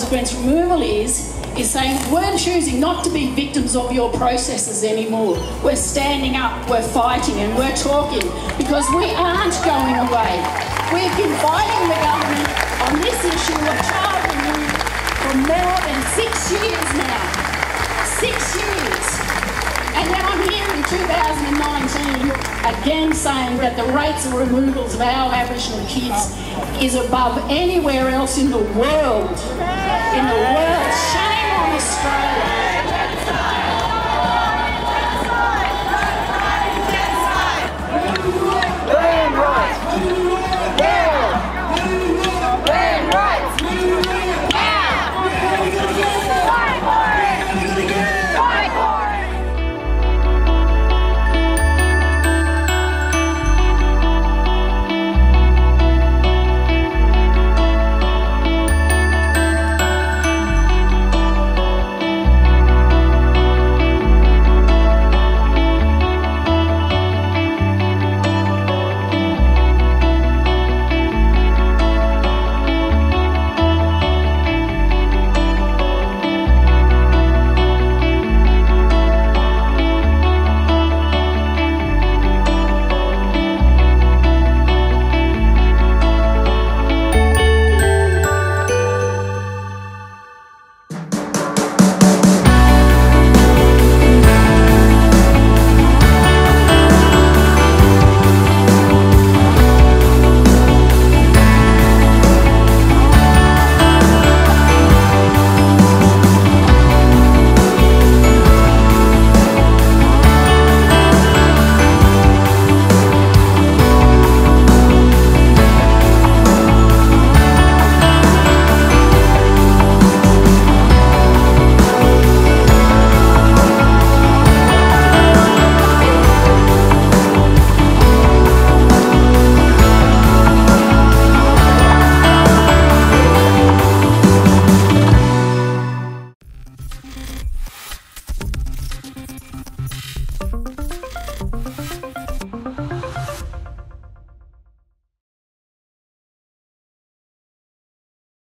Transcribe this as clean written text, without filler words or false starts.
consequence removal is saying we're choosing not to be victims of your processes anymore. We're standing up, we're fighting, and we're talking because we aren't going away. We've been fighting the government on this issue of child removal for more than 6 years now. 6 years. And then I'm here in 2019 again saying that the rates of removals of our Aboriginal kids is above anywhere else in the world. In the world.